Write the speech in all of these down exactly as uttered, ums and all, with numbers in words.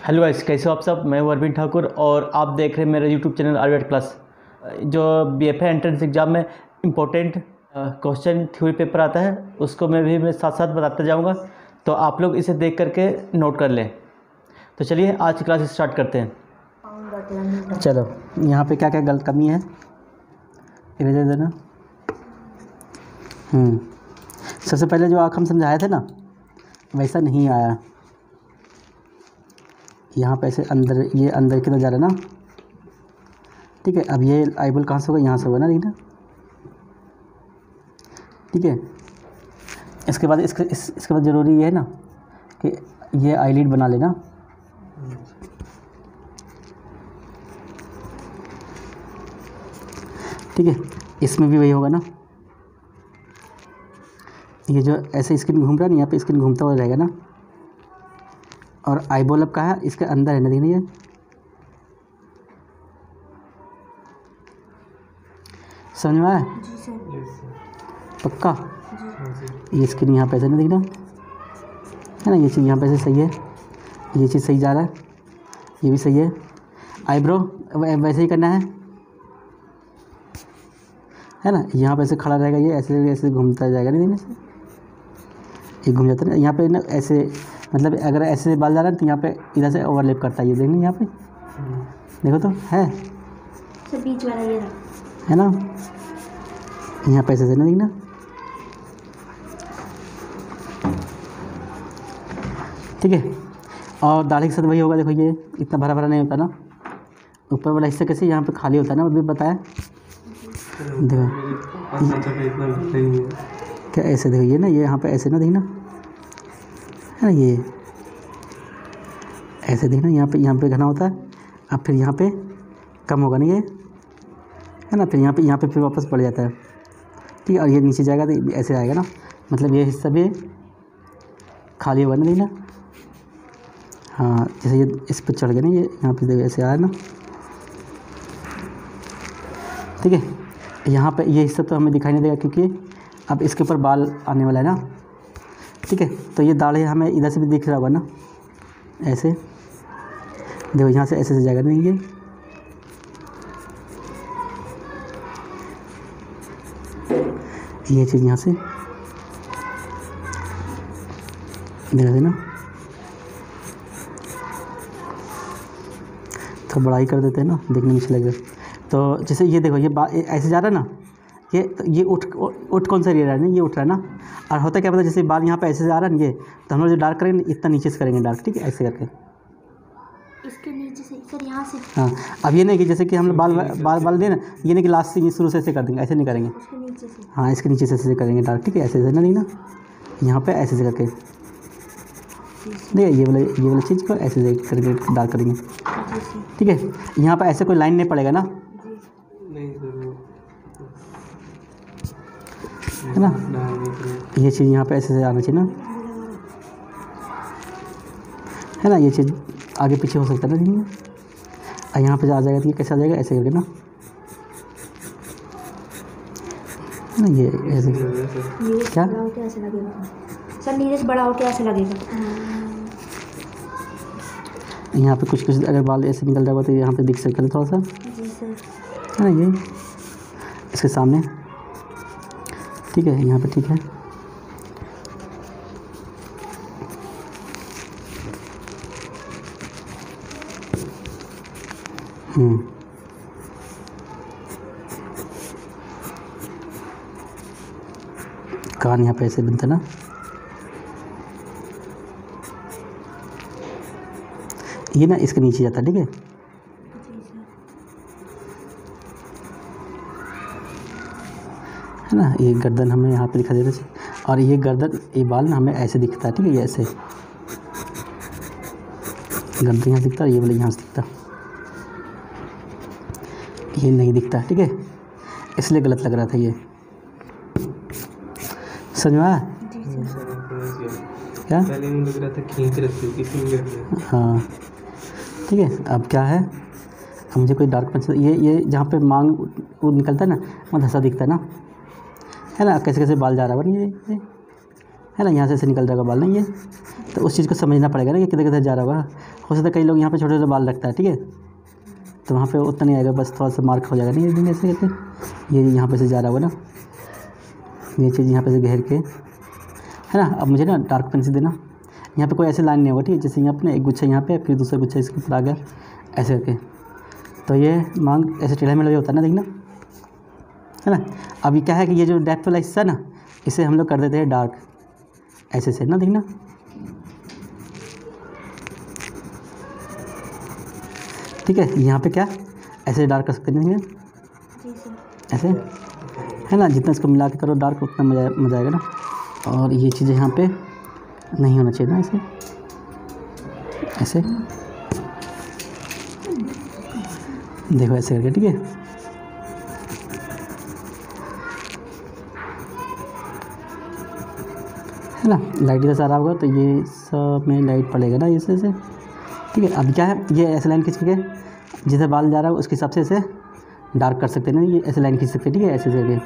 Hello guys, कैसे हो आप सब। मैं हूं अरविंद ठाकुर और आप देख रहे हैं मेरा यूट्यूब चैनल आरवीएट प्लस। जो बीएफए एंट्रेंस एग्ज़ाम में इम्पोर्टेंट क्वेश्चन थ्योरी पेपर आता है उसको मैं भी मैं साथ साथ बताता जाऊंगा, तो आप लोग इसे देख करके नोट कर लें। तो चलिए आज की क्लास स्टार्ट करते हैं। चलो, यहाँ पे क्या क्या गलत कमी है इरेजर देना। हम्म सबसे पहले जो आँख हम समझाए थे ना, वैसा नहीं आया। यहाँ पे ऐसे अंदर, ये अंदर की तरफ जा रहा है ना, ठीक है। अब ये आईबॉल कहाँ से होगा, यहाँ से होगा ना, देखना, ठीक है। इसके बाद इसके इस, इसके बाद ज़रूरी ये है ना कि ये आईलिड बना लेना। ठीक है, इसमें भी वही होगा ना। ये जो ऐसे स्क्रीन घूम रहा है ना, यहाँ पे स्क्रीन घूमता हुआ रहेगा ना। और आईबॉल अब कहाँ है, इसके अंदर है ना, देखिए ये समझ में आया? जी सर। पक्का? ये स्क्रीन यहाँ पे ऐसे ना, देखना है ना, ये चीज़ यहाँ पे ऐसे सही है, ये चीज़ सही जा रहा है, ये भी सही है। आईब्रो वैसे ही करना है है ना। यहाँ पे ऐसे खड़ा रहेगा, ये ऐसे ऐसे घूमता जाएगा, नहीं देखने से ये घूम जाता है ना। यहाँ पे ना ऐसे, मतलब अगर ऐसे बाल जा रहा है तो यहाँ पे इधर से ओवरलैप करता है, ये देखना यहाँ पे देखो तो है सर, बीच वाला ये है ना। यहाँ पे ऐसे ना, देखना, ठीक है। और दाढ़ी के साथ वही होगा, देखो ये इतना भरा भरा नहीं होता ना, ऊपर वाला हिस्सा कैसे यहाँ पे खाली होता है ना, अभी बताया। देखो क्या ऐसे, देखो ये ना, ये यहाँ पे ऐसे ना, देखना है ना, ये ऐसे देखना, यहाँ पे यहाँ पे घना होता है। अब फिर यहाँ पे कम होगा ना, ये है ना, फिर यहाँ पे यहाँ पे फिर वापस बढ़ जाता है, ठीक है। और ये नीचे जाएगा तो ऐसे आएगा ना, मतलब ये हिस्सा भी खाली होगा ना, देखना। हाँ, जैसे ये इस पर चढ़ गया ना, ये यहाँ पे देखो ऐसे आया ना, ठीक है। यहाँ पे ये हिस्सा तो हमें दिखाई नहीं देगा क्योंकि अब इसके ऊपर बाल आने वाला है ना, ठीक है। तो ये दाढ़ी हमें इधर से भी दिख रहा होगा ना, ऐसे देखो, यहाँ से ऐसे से जाएगा नहीं, ये ये चीज़ यहाँ से देखा ना, तो बड़ाई कर देते हैं ना, देखने में अच्छा लगेगा। तो जैसे ये देखो, ये बाल ऐसे जा रहा है ना, ये तो ये उठ उठ कौन सा एरिया है ना, ये उठ रहा है ना। और होता क्या पता, जैसे बाल यहाँ पे ऐसे से आ रहा है ना, ये तो हम लोग जो डार्क करेंगे इतना नीचे से करेंगे डार्क, ठीक है, ऐसे करके इसके नीचे से सर, यहाँ से। हाँ, अब ये नहीं कि जैसे कि हम लोग बाल बाल बाल दें ना, ये नहीं कि लास्ट से शुरू से ऐसे कर देंगे, ऐसे नहीं करेंगे। उसके नीचे से, हाँ, इसके नीचे से ऐसे करेंगे डार्क, ठीक है, ऐसे ऐसे ना, नहीं ना, यहाँ पे ऐसे से करके देखिए, ये वाला ये वाला चीज़ को ऐसे से करके डार्क करेंगे, ठीक है। यहाँ पे ऐसे कोई लाइन नहीं पड़ेगा ना, है ना। ये चीज़ यहाँ पे ऐसे से आना चाहिए ना, है ना। ये चीज़ आगे पीछे हो सकता है ना, और यहाँ पे आ जाएगा तो ये कैसे आ जाएगा, ऐसे करके ना, ना ये ऐसे क्या कैसे लगेगा सर, नीचे से बड़ा हो के ऐसे लगेगा। यहाँ पे कुछ कुछ अगर बाल ऐसे निकल जाएगा तो यहाँ पे दिख सकता है थोड़ा सा, जी सर, है ना, ये इसके सामने, ठीक है, यहाँ पे ठीक है। हम्म कान यहाँ पे ऐसे बनता ना, ये ना इसके नीचे जाता है, ठीक है। है ना, ये गर्दन हमें यहाँ पे दिखा देता है, और ये गर्दन, ये बाल ना हमें ऐसे दिखता है, ठीक है, ये ऐसे गर्दन यहाँ दिखता है, ये वाला यहाँ से दिखता, ये नहीं दिखता, ठीक है, इसलिए गलत लग रहा था ये। समझ में आया? क्या पहले मुझे लग रहा था खींच रखी होगी, इसलिए लग रहा है। हाँ, ठीक है। अब क्या है, अब मुझे कोई डार्क पेंसिल, ये ये जहाँ पे मांग वो निकलता है ना, वहाँ धंसा दिखता है ना, है ना। कैसे कैसे बाल जा रहा है ये, ये है ना, यहाँ से ऐसे निकल जाएगा बाल, नहीं ये तो उस चीज़ को समझना पड़ेगा ना कि किधर किधर जा रहा होगा। हो सकता है कई लोग यहाँ पे छोटे छोटे बाल रखता है, ठीक है, तो वहाँ पे उतना नहीं आएगा, बस थोड़ा सा मार्क हो जाएगा। नहीं ये ऐसे करके ये यहाँ पे से जा रहा होगा ना, ये चीज़ यहाँ पे से घेर के, है ना। अब मुझे ना डार्क पेंसिल देना, यहाँ पे कोई ऐसे लाइन नहीं होगा, ठीक है, जैसे यहाँ पे ना एक गुच्छा यहाँ पे, फिर दूसरा गुच्छा इसके ऊपर आ गया ऐसे करके, तो ये मांग ऐसे टेढ़ा मेढ़ा होता है ना, देखना, है ना। अभी क्या है कि ये जो डेप्थ वाला हिस्सा ना, इसे हम लोग कर देते हैं डार्क ऐसे से ना, देखना, ठीक है। यहाँ पे क्या ऐसे डार्क कर सकते हैं, ऐसे, है ना। जितना इसको मिला के करो डार्क उतना मजा मजा आएगा ना। और ये चीज़ें यहाँ पे नहीं होना चाहिए ना, ऐसे ऐसे देखो ऐसे करके, ठीक है। है ना, लाइट का सारा होगा तो ये सब में लाइट पड़ेगा ना ऐसे ऐसे, ठीक है। अब क्या है, ये ऐसे लाइन खींच के जिसे बाल जा रहा है उसके हिसाब से ऐसे डार्क कर सकते हैं ना, ये ऐसे लाइन खींच सकते हैं, ठीक है, ऐसे करके,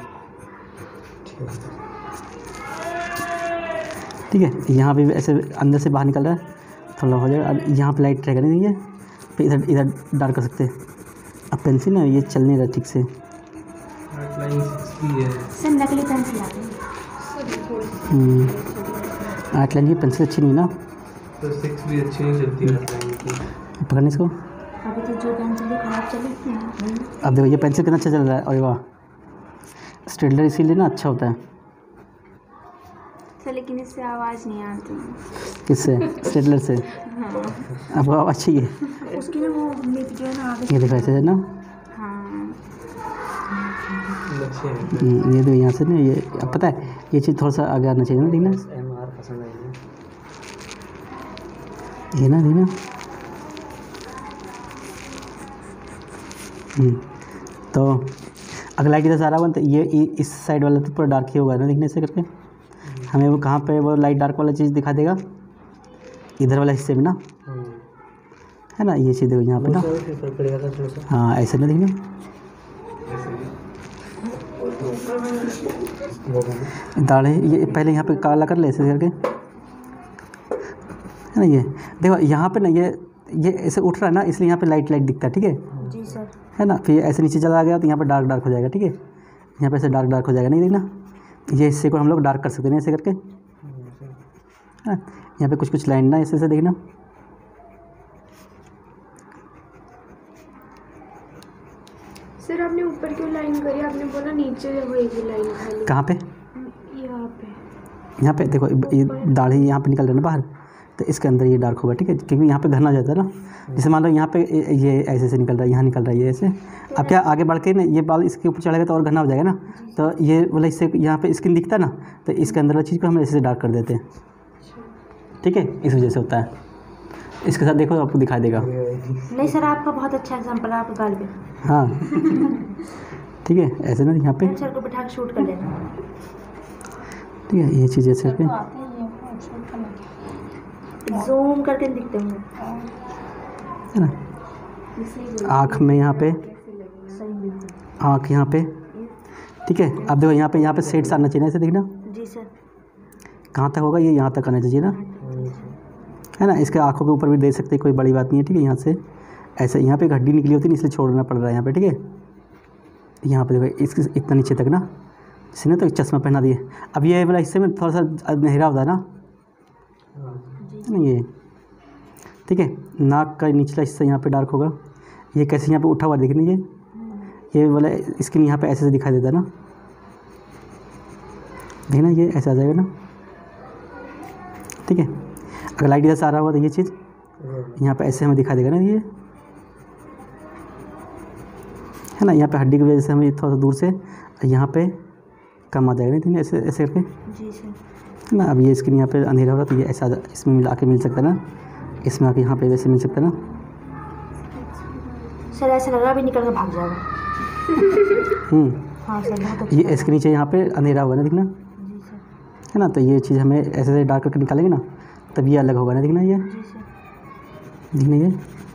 ठीक है। यहाँ पे ऐसे अंदर से बाहर निकल रहा है, थोड़ा हो जाएगा। अब यहाँ पे लाइट रहेगा नहीं, ये फिर इधर इधर डार्क कर सकते हैं। अब पेंसिल ना ये चल नहीं रहा ठीक से, सर नकली पेंसिल आ गई। आर्ट लाइन की पेंसिल अच्छी नहीं ना, तो सिक्स भी अच्छी नहीं चलती है आर्ट लाइन की। पकड़ने इसको, अभी तो जो पेंसिल खराब चली है। अब देखो ये पेंसिल कितना अच्छा चल रहा है, और वाह, स्टेडलर इसीलिए ना अच्छा होता है। सर लेकिन इससे आवाज़ नहीं आती। किससे? स्टेडलर से? हाँ। अब आवाज़ अच्छी है उसकी ना वो निप जो है ना आगे, ये देखो ऐसे है ना। हाँ हम्म, ये देखो यहाँ से ना, ये अब पता है ये चीज़ थोड़ा सा आगे आना चाहिए ना, देखना, ये ना देखना। हम्म, तो अगर लाइट इधर से आ रहा होगा तो ये इस साइड वाला तो पूरा डार्क ही होगा ना, देखने से करके हमें वो कहाँ पे वो लाइट डार्क वाला चीज़ दिखा देगा, इधर वाला हिस्से में ना, है ना। ये चीज़ देखो यहाँ पे ना, हाँ ऐसे ना देखना, दाढ़े ये पहले यहाँ पे काला कर ले ऐसे करके, है ना। ये देखो यहाँ पे ना ये ये ऐसे उठ रहा है ना, इसलिए यहाँ पे लाइट लाइट दिखता है, ठीक है जी सर, है ना। फिर ऐसे नीचे चला गया तो यहाँ पे डार्क डार्क हो जाएगा, ठीक है, यहाँ पे ऐसे डार्क डार्क हो जाएगा, नहीं देखना। ये हिस्से को हम लोग डार्क कर सकते हैं ऐसे करके, है यहाँ पे कुछ कुछ लाइन ना ऐसे ऐसे देखना। सर आपने ऊपर क्यों लाइन करी? आपने बोला नीचे होएगी लाइन खाली। कहाँ पे? यहाँ पे। यहाँ पे देखो ये दाढ़ी यहाँ पे निकल रहा है ना बाहर, तो इसके अंदर ये डार्क होगा, ठीक है, क्योंकि यहाँ पे घना आ जाता है ना। जैसे मान लो यहाँ पे ये ऐसे ऐसे निकल रहा है, यहाँ निकल रहा है ये ऐसे। अब क्या आगे बढ़ के ना ये बाल इसके ऊपर चढ़ेगा तो और घना हो जाएगा ना, तो ये वाला इससे यहाँ पे स्किन दिखता है ना, तो इसके अंदर वाली चीज़ को हम ऐसे डार्क कर देते हैं, ठीक है, इस वजह से होता है। इसके साथ देखो आपको दिखाई देगा। नहीं सर आपका बहुत अच्छा एग्जाम्पल है, आपके गाल पे। हाँ ठीक है, ऐसे ना यहाँ पे सर को बिठा के शूट कर लेना, ठीक है। ये चीज़ ऐसे करके जूम करके दिखते होंगे, है ना। आँख में यहाँ पे, आँख यहाँ पे, ठीक है। अब देखो यहाँ पे यहाँ पे सेट्स आना चाहिए ना, ऐसे देखना। जी सर। कहाँ तक होगा ये? यहाँ तक आना चाहिए ना, है ना। इसके आँखों के ऊपर भी दे सकते हैं, कोई बड़ी बात नहीं है, ठीक है। यहाँ से ऐसे यहाँ पे एक हड्डी निकली होती है इसलिए छोड़ना पड़ रहा है यहाँ पे, ठीक है। यहाँ पे देखो इसके इतना नीचे तक ना, इसे ना तो चश्मा पहना दिए। अब ये वाला हिस्से में थोड़ा सा अंधेरा होता है ना, है ना, ये ठीक है। नाक का निचला हिस्सा यहाँ पे डार्क होगा, ये कैसे यहाँ पे उठा हुआ देख लीजिए, ये वाला स्किन यहाँ पे ऐसे से दिखाई देता है ना, देखना ये ऐसा आ जाएगा ना, ठीक है। अगर लाइट इधर से आ रहा होगा तो ये चीज़ यहाँ पे ऐसे हमें दिखाई देगा ना, ये है ना। यहाँ पे हड्डी की वजह से हमें थोड़ा सा दूर से यहाँ पे कम आ जाएगा, नहीं ऐसे ऐसे करके, जी सर, है ना। अब ये स्किन यहाँ पे अंधेरा होगा तो ये ऐसा इसमें मिल आके मिल सकता है ना, इसमें आके यहाँ पे वैसे मिल सकता है ना। सर ऐसा लग रहा है अभी निकल के भाग जाएगा। हम्म, हाँ सर बहुत अच्छा। ये इसके नीचे यहाँ पे अंधेरा होगा ना, दिखना, जी सर, है ना। तो ये चीज़ हमें ऐसे ऐसे डार्क करके निकालेंगे ना, तब ये अलग होगा ना, दिखना ये, जी सर। दिखना ये,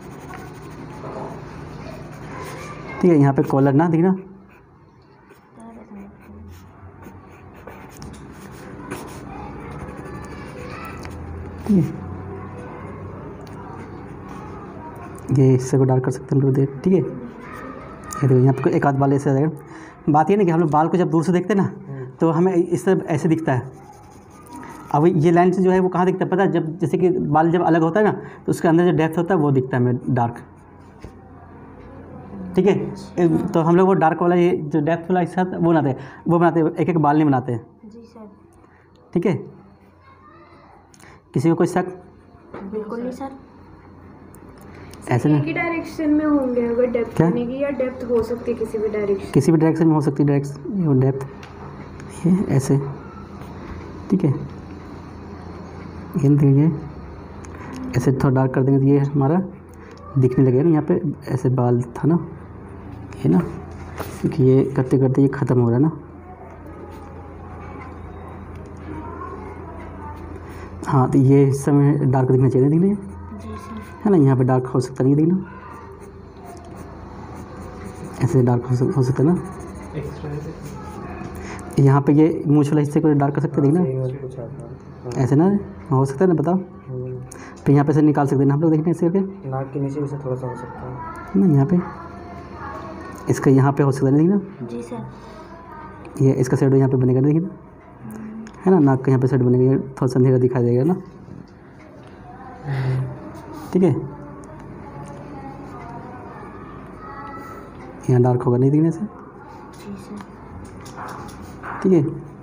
ठीक है। यहाँ पे कॉलर ना दिखना, ठीक है। ये हिस्से को डार्क कर सकते हैं हम लोग देख, ठीक है। ये देखो यहाँ पे एक आध बाल ऐसे आ जाएगा। बात ये ना कि हम लोग बाल को जब दूर से देखते हैं ना तो हमें इस तरह ऐसे दिखता है। अब ये लाइन से जो है वो कहाँ दिखता है पता है, जब जैसे कि बाल जब अलग होता है ना तो उसके अंदर जो डेप्थ होता है वो दिखता है हमें डार्क, ठीक है। तो हम लोग वो डार्क वाला ये जो डेप्थ वाला हिस्सा वो बनाते हैं, वो बनाते हैं, एक एक बाल नहीं बनाते हैं, जी सर। ठीक है। किसी को कोई शक? बिल्कुल नहीं सर। ऐसे एक ना ही डायरेक्शन में होंगे अगर डेप्थ क्या? बनेगी, या डेप्थ हो सकती है किसी भी डायरेक्शन किसी भी डायरेक्शन में हो सकती है डायरेक्शन, वो डेप्थ ये ऐसे, ठीक है। ये देखिए ऐसे थोड़ा डार्क कर देंगे तो ये हमारा दिखने लगेगा ना। यहाँ पे ऐसे बाल था ना ये ना, क्योंकि ये करते करते ये ख़त्म हो रहा है ना। हाँ तो ये हिस्सा में डार्क दिखना चाहिए, दिखने जी सर। है ना। यहाँ पे डार्क हो सकता नहीं दिखना, ऐसे डार्क हो सकता हो सकता है ना। यहाँ पे ये मूंछ वाला हिस्से को डार्क कर सकते हैं, देखना ऐसे ना हो सकता है ना, बताओ। तो यहाँ पे से निकाल सकते हैं ना हम लोग, देखने ऐसे करके नाक के नीचे भी से थोड़ा सा हो सकता है ना। यहाँ पे इसका यहाँ पे हो सकता है, देखना जी सर। ये इसका शेडो यहाँ पे बनेगा, देखिए है ना। नाक का यहाँ पे शेड बनेगा, ये थोड़ा सा अंधेरा दिखाई देगा ना, ठीक है। यहाँ डार्क होगा नहीं दिखने से, जी सर। ठीक है।